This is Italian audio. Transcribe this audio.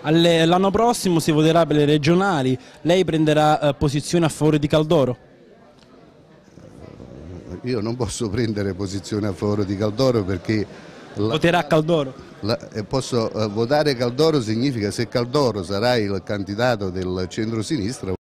L'anno prossimo si voterà per le regionali, lei prenderà posizione a favore di Caldoro? Io non posso prendere posizione a favore di Caldoro perché Voterà Caldoro? posso votare Caldoro significa se Caldoro sarà il candidato del centro-sinistra.